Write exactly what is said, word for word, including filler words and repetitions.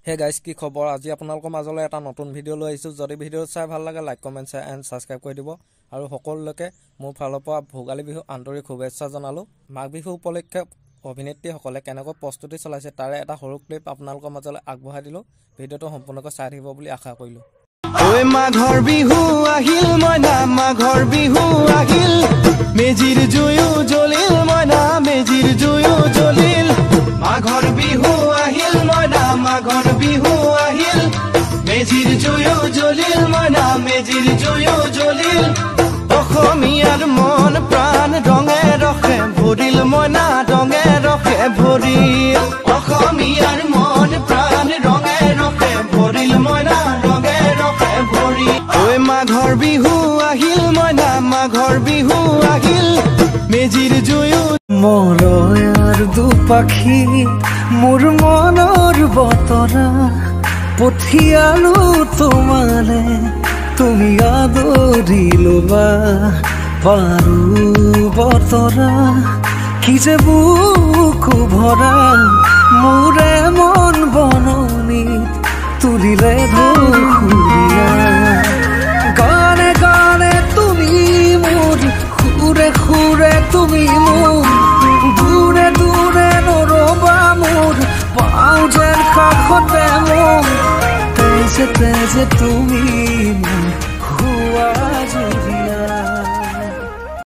hey guys কি খবৰ আজি আপোনালোকৰ মাজলৈ এটা নতুন ভিডিঅ' লৈ আহিছোঁ যদি ভিডিঅ' চাই ভাল লাগে like comment share and subscribe কৰি দিব আৰু সকলোলৈকে মোৰ ফালৰ পৰা ভোগালী বিহু আন্তৰিক শুভেচ্ছা জনালো মাঘ বিহু উপলক্ষে অভিনেত্ৰীসকলে কেনেকৈ প্ৰস্তুতি চলাইছে তাৰে এটা সৰু ক্লিপ আপোনালোকৰ মাজলৈ আগবঢ়াই দিলো ভিডিঅ'টো সম্পূৰ্ণকৈ চাই থাকিব বুলি আশা কৰিলো ওই মাঘৰ বিহু আহিল মইনা মাঘৰ বিহু আহিল মেজিৰ জুয়ো জ্বলিল মইনা মেজিৰ জুয়ো জ্বলিল মাঘৰ বিহু আহিল মইনা মাঘৰ বিহু আহিল মেজিৰ জুয়ো জ্বলিল মইনা মেজিৰ জুয়ো জ্বলিল অসমীয়াৰ মন প্ৰাণ ৰঙে ৰখে ভৰিল মইনা ৰঙে ৰখে ভৰিল অসমীয়াৰ মন প্ৰাণ ৰঙে ৰখে ভৰিল মইনা ৰঙে ৰখে ভৰি ওই মাঘৰ বিহু আহিল মইনা মাঘৰ বিহু আহিল মেজিৰ জুয়ো মৰয়াৰ দুপাখি মোৰ মনৰ বতৰা পঠিয়ালো তোমালে তুমি আদৰি লবা পাৰো বতৰা কি যে বুকু ভৰা মোৰে মন বননিত তুলিলে ধুৰীয়া গানে গানে তুমি মোৰ সুৰে সুৰে তুমি মোৰ দূৰে দূৰে নৰবা মোৰ পাওঁ যেন কাষতে মোৰ তেজে তেজে তুমি মোৰ হোৱা জুৰি